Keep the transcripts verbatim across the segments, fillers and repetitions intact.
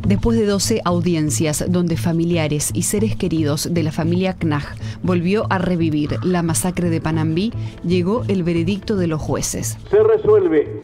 Después de doce audiencias donde familiares y seres queridos de la familia Knag volvió a revivir la masacre de Panambí, llegó el veredicto de los jueces. Se resuelve,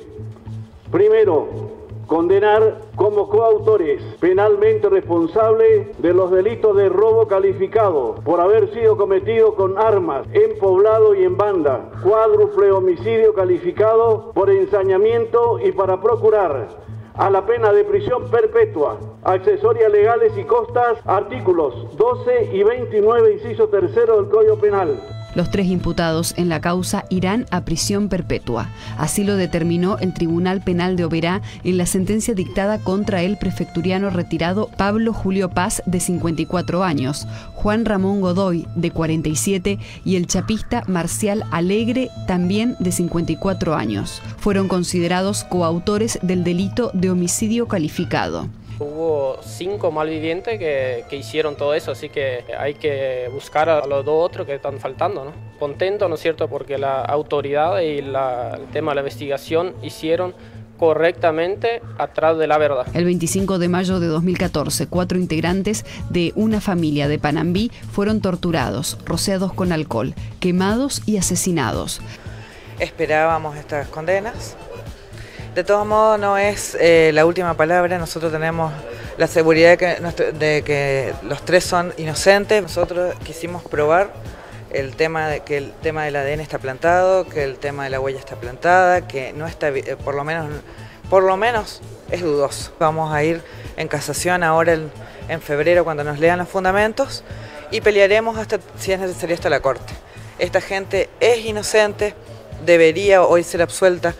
primero, condenar como coautores penalmente responsables de los delitos de robo calificado por haber sido cometido con armas en poblado y en banda, cuádruple homicidio calificado por ensañamiento y para procurar a la pena de prisión perpetua, accesorias legales y costas, artículos doce y veintinueve, inciso tercero del Código Penal. Los tres imputados en la causa irán a prisión perpetua. Así lo determinó el Tribunal Penal de Oberá en la sentencia dictada contra el prefecturiano retirado Pablo Julio Paz, de cincuenta y cuatro años, Juan Ramón Godoy, de cuarenta y siete, y el chapista Marcial Alegre, también de cincuenta y cuatro años. Fueron considerados coautores del delito de homicidio calificado. Hubo cinco malvivientes que, que hicieron todo eso, así que hay que buscar a los dos otros que están faltando, ¿no? Contento, ¿no es cierto?, porque la autoridad y la, el tema de la investigación hicieron correctamente atrás de la verdad. El veinticinco de mayo de dos mil catorce, cuatro integrantes de una familia de Panambí fueron torturados, rociados con alcohol, quemados y asesinados. Esperábamos estas condenas. De todos modos, no es eh, la última palabra. Nosotros tenemos la seguridad de que, de que los tres son inocentes. Nosotros quisimos probar el tema de que el tema del A D N está plantado, que el tema de la huella está plantada, que no está, eh, por lo menos, por lo menos es dudoso. Vamos a ir en casación ahora en, en febrero cuando nos lean los fundamentos y pelearemos hasta, si es necesario, hasta la corte. Esta gente es inocente, debería hoy ser absuelta.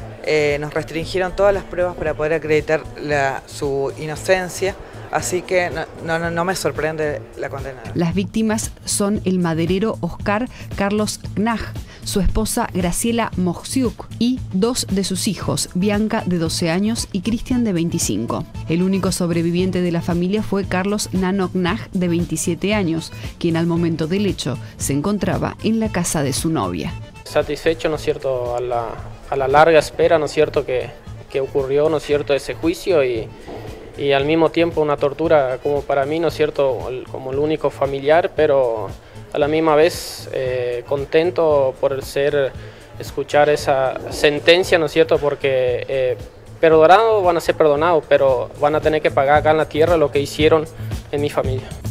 Eh, nos restringieron todas las pruebas para poder acreditar la, su inocencia, así que no, no, no me sorprende la condena. Las víctimas son el maderero Oscar Carlos Knag, su esposa Graciela Moksiuk y dos de sus hijos, Bianca, de doce años, y Cristian, de veinticinco. El único sobreviviente de la familia fue Carlos Nano Knag, de veintisiete años, quien al momento del hecho se encontraba en la casa de su novia. Satisfecho, ¿no es cierto?, a la, a la larga espera, ¿no es cierto?, que, que ocurrió, ¿no es cierto?, ese juicio y, y al mismo tiempo una tortura como para mí, ¿no es cierto?, como el único familiar, pero a la misma vez eh, contento por ser, escuchar esa sentencia, ¿no es cierto?, porque eh, perdonados van a ser perdonados, pero van a tener que pagar acá en la tierra lo que hicieron en mi familia.